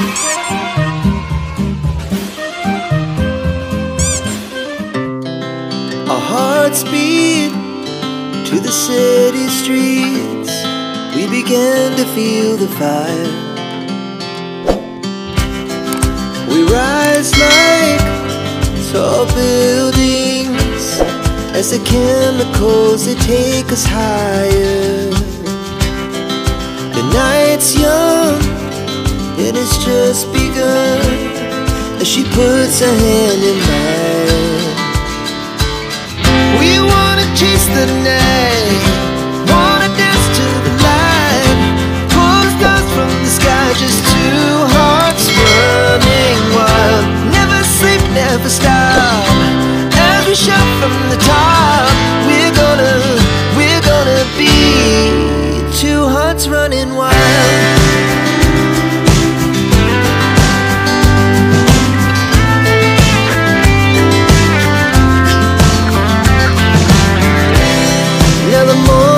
Our hearts beat to the city streets. We began to feel the fire. We rise like tall buildings as the chemicals, they take us higher. The night's young, it has just begun, as she puts her hand in mine. We wanna chase the night, wanna dance to the light, pull the stars from the sky, just two hearts running wild. Never sleep, never stop, as we shout from the top. We're gonna be two hearts running wild. Now the